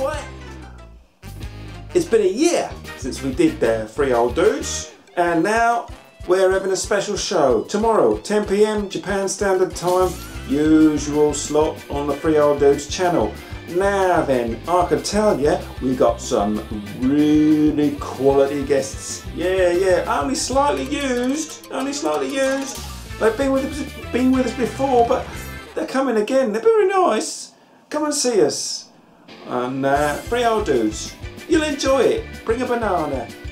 boy. It's been a year since we did the Threeolddudes, and now we're having a special show. Tomorrow, 10 PM Japan Standard Time, usual slot on the Threeolddudes channel. Now then, I can tell you, we got some really quality guests. Yeah, only slightly used. They've been with us before, but they're coming again. They're very nice. Come and see us on Threeolddudes. You'll enjoy it. Bring a banana.